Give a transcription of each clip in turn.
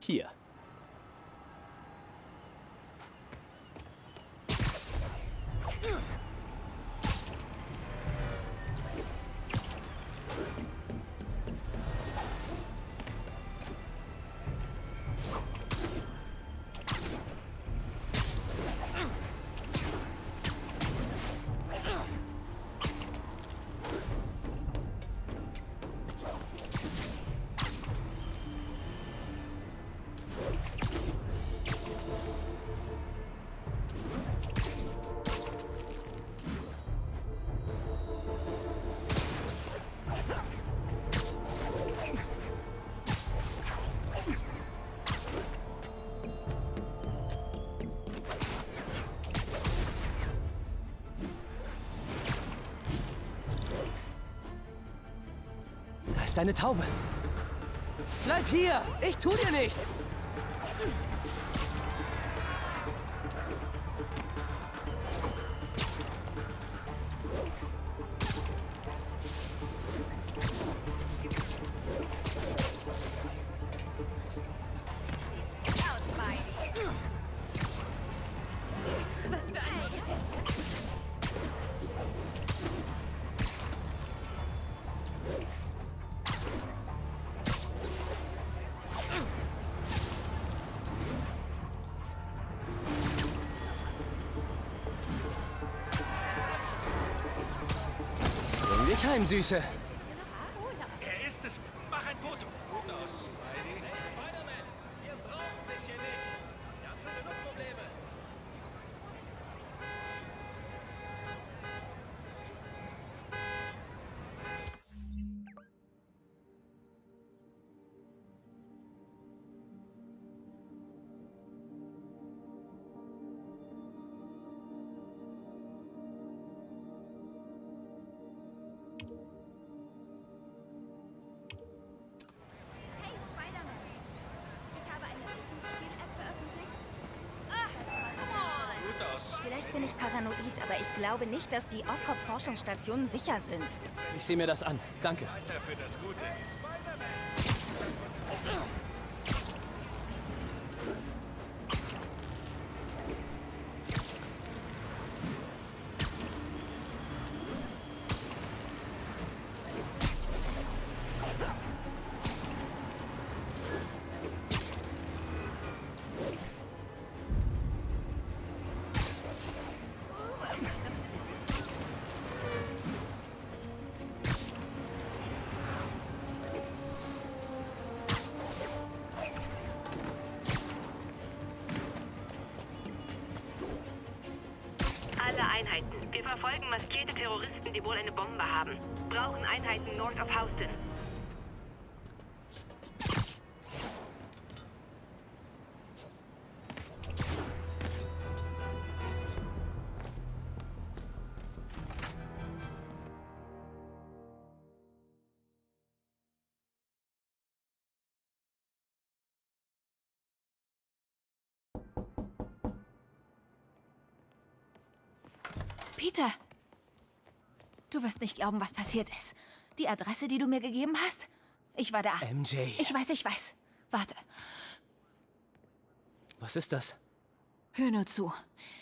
Hier. Da ist eine Taube. Bleib hier! Ich tu dir nichts! Bring dich heim, Süße. Er ist es. Mach ein Foto. Gut aus, Spidey. Spider-Man, wir brauchen dich hier nicht. Wir haben schon genug Probleme. Hey Spider-Man! Ich habe eine Wissensspiel-App veröffentlicht. Come on! Gut aus. Vielleicht bin ich paranoid, aber ich glaube nicht, dass die Oscorp-Forschungsstationen sicher sind. Ich sehe mir das an. Danke. Weiter für das Gute. Spider-Man. Alle Einheiten. Wir verfolgen maskierte Terroristen, die wohl eine Bombe haben. Brauchen Einheiten north of Houston. Peter! Du wirst nicht glauben, was passiert ist. Die Adresse, die du mir gegeben hast? Ich war da. MJ. Ich weiß. Warte, Was ist das? hör nur zu.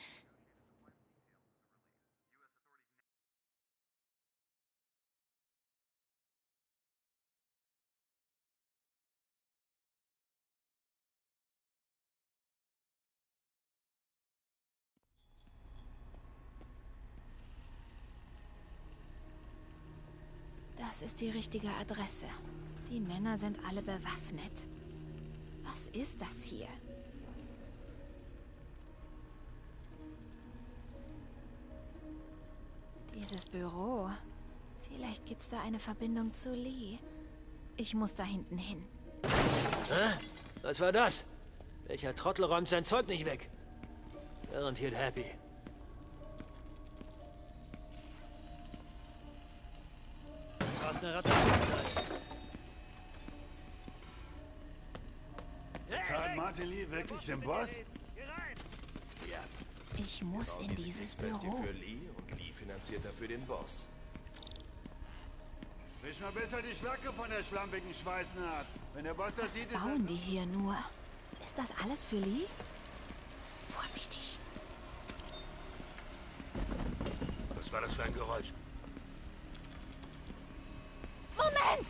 Das ist die richtige Adresse. Die Männer sind alle bewaffnet. Was ist das hier? Dieses Büro. Vielleicht gibt's da eine Verbindung zu Lee. Ich muss da hinten hin. Hä? Was war das? Welcher Trottel räumt sein Zeug nicht weg? Garantiert Happy. Was eine Ratte. Zahlt Martin Lee wirklich den Boss? Ich muss in dieses Beste Büro. für Lee und Lee finanziert dafür den Boss. Wisch mal besser die Schlacke von der schlampigen Schweißnaht. Wenn der Boss das sieht, ist Bauen die hier nur? Ist das alles für Lee? Vorsichtig. Was war das für ein Geräusch? Moment!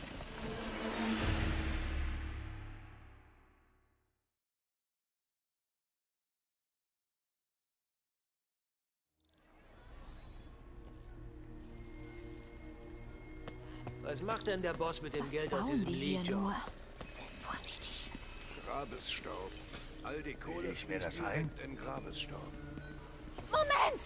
Was macht denn der Boss mit dem Was Geld aus bauen diesem die hier Lead-Job? nur? Ist vorsichtig. Grabesstaub. All die Kohle Ich mir fließt das ein? direkt in Grabesstaub. Moment!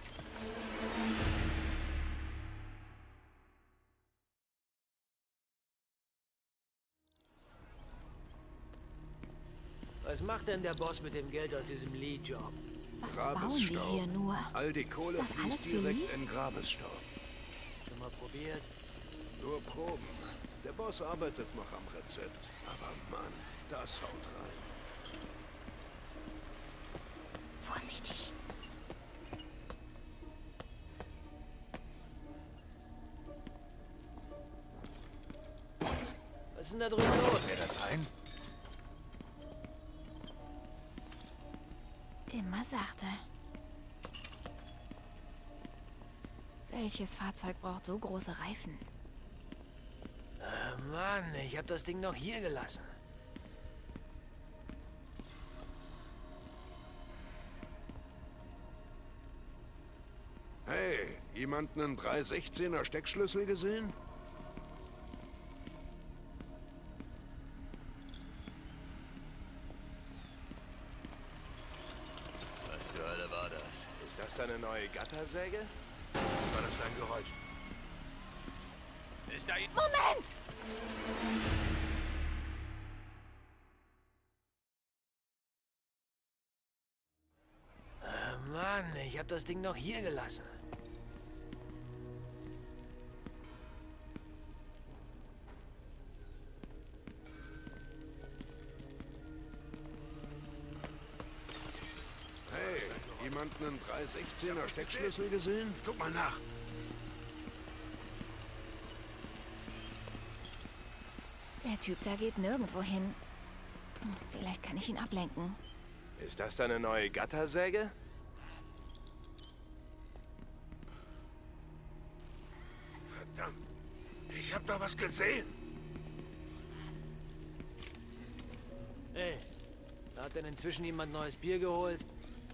Was macht denn der Boss mit dem Geld aus diesem Lead-Job? Was bauen die hier nur? All die Kohle Ist das alles fließt für Lee? direkt in Grabesstaub. Schon mal probiert? Nur Proben. Der Boss arbeitet noch am Rezept. Aber Mann, das haut rein. Vorsichtig. Was ist denn da drüben los? Mir das ein? Immer sachte. Welches Fahrzeug braucht so große Reifen? Mann, ich habe das Ding noch hier gelassen. Hey, jemand einen 316er Steckschlüssel gesehen? Was zur Hölle war das? Ist das deine neue Gattersäge? Was war das für ein Geräusch? Ist da Moment! Mann, ich habe das Ding noch hier gelassen. Hey, jemand einen 316er Steckschlüssel gesehen? Guck mal nach. Der Typ da geht nirgendwo hin. Vielleicht kann ich ihn ablenken. Ist das deine neue Gattersäge? Verdammt. Ich hab da was gesehen. Hey, hat denn inzwischen jemand neues Bier geholt?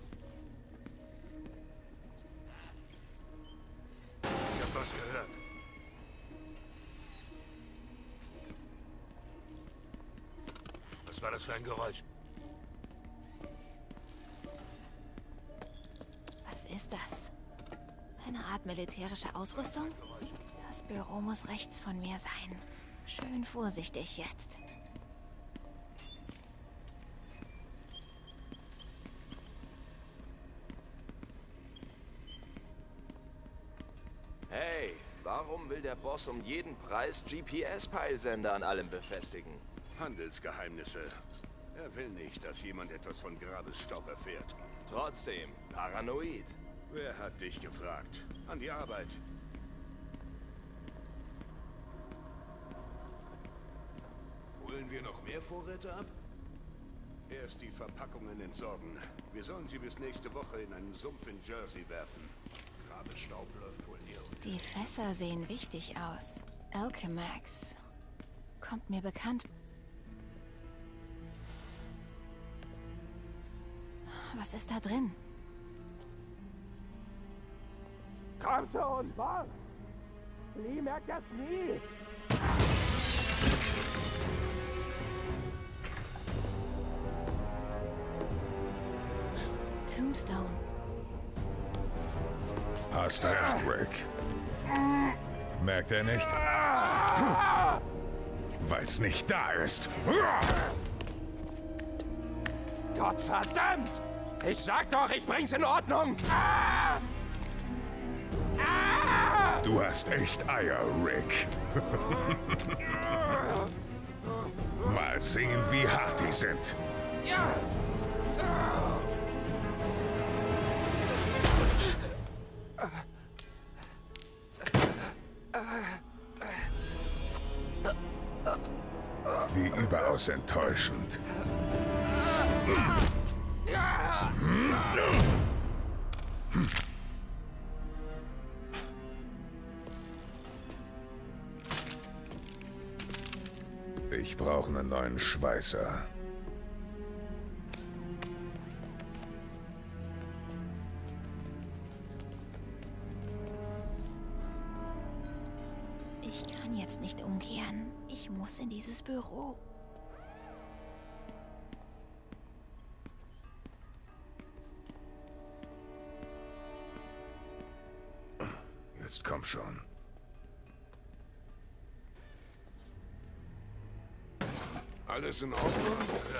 Ich hab was gehört. Was war das für ein Geräusch? Was ist das? Eine Art militärische Ausrüstung? Das Büro muss rechts von mir sein. Schön vorsichtig jetzt. Hey, warum will der Boss um jeden Preis GPS-Peilsender an allem befestigen? Handelsgeheimnisse. Er will nicht, dass jemand etwas von Grabesstaub erfährt. Trotzdem, paranoid. Wer hat dich gefragt? An die Arbeit. Holen wir noch mehr Vorräte ab? Erst die Verpackungen entsorgen. Wir sollen sie bis nächste Woche in einen Sumpf in Jersey werfen. Grabesstaub läuft wohl hier. Die Fässer sehen wichtig aus. Alchemax. Kommt mir bekannt. Was ist da drin? Komm schon, was? Lee merkt das nie. Tombstone. Hast recht, Rick. Merkt er nicht? Weil's nicht da ist. Gottverdammt! Ich sag doch, ich bring's in Ordnung! Du hast echt Eier, Rick. Mal sehen, wie hart die sind. Wie überaus enttäuschend. Ich brauche einen neuen Schweißer. Ich kann jetzt nicht umkehren. Ich muss in dieses Büro. Jetzt komm schon. Alles in Ordnung?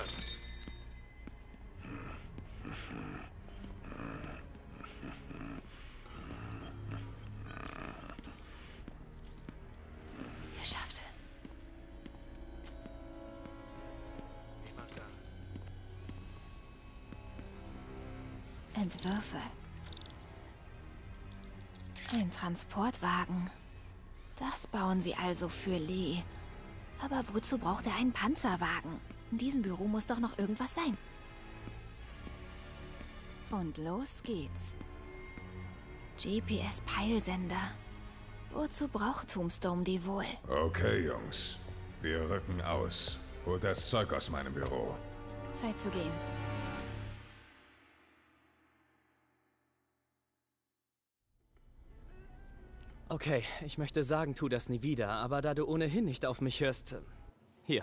Geschafft. Entwürfe. Ein Transportwagen. Das bauen sie also für Lee. Aber wozu braucht er einen Panzerwagen? In diesem Büro muss doch noch irgendwas sein. Und los geht's. GPS-Peilsender. Wozu braucht Tombstone die wohl? Okay, Jungs. Wir rücken aus. Holt das Zeug aus meinem Büro. Zeit zu gehen. Okay, ich möchte sagen, tu das nie wieder, aber da du ohnehin nicht auf mich hörst... Hier.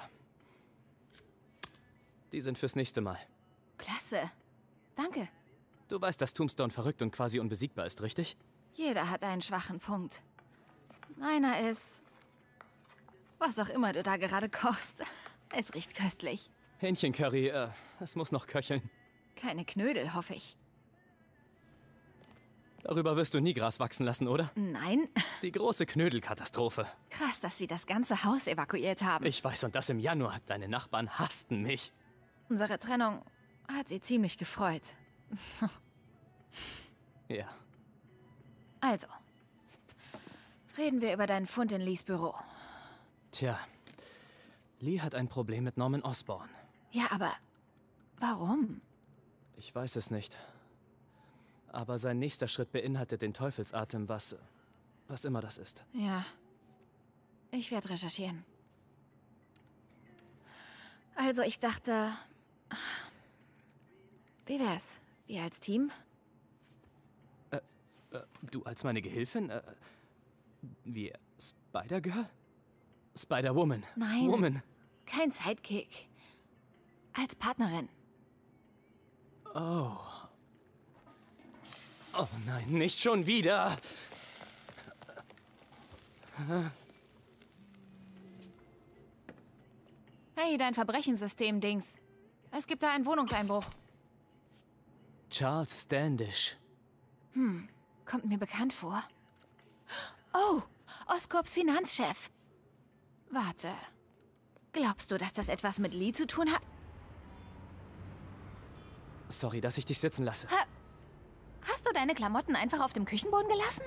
Die sind fürs nächste Mal. Klasse. Danke. Du weißt, dass Tombstone verrückt und quasi unbesiegbar ist, richtig? Jeder hat einen schwachen Punkt. Meiner ist... was auch immer du da gerade kochst. Es riecht köstlich. Hähnchencurry, es muss noch köcheln. Keine Knödel, hoffe ich. Darüber wirst du nie Gras wachsen lassen, oder? Nein. Die große Knödelkatastrophe. Krass, dass sie das ganze Haus evakuiert haben. Ich weiß, und das im Januar. Deine Nachbarn hassten mich. Unsere Trennung hat sie ziemlich gefreut. Ja. Also, reden wir über deinen Fund in Lees Büro. Tja, Lee hat ein Problem mit Norman Osborn. Ja, aber warum? Ich weiß es nicht. Aber sein nächster Schritt beinhaltet den Teufelsatem, was immer das ist. Ja, ich werde recherchieren. Also, ich dachte, wie wär's? Wir als Team? Du als meine Gehilfin? Wie Spider-Girl? Spider-Woman. Nein. Woman. Kein Sidekick. Als Partnerin. Oh. Oh nein, nicht schon wieder. Hey, dein Verbrechensystem-Dings. Es gibt da einen Wohnungseinbruch. Charles Standish. Kommt mir bekannt vor. Oh, Oscorps Finanzchef. Warte. Glaubst du, dass das etwas mit Lee zu tun hat? Sorry, dass ich dich sitzen lasse. Hast du deine Klamotten einfach auf dem Küchenboden gelassen?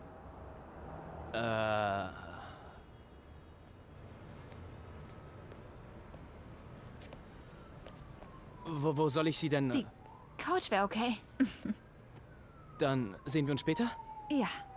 Wo soll ich sie denn... Die Couch wäre okay. Dann sehen wir uns später? Ja.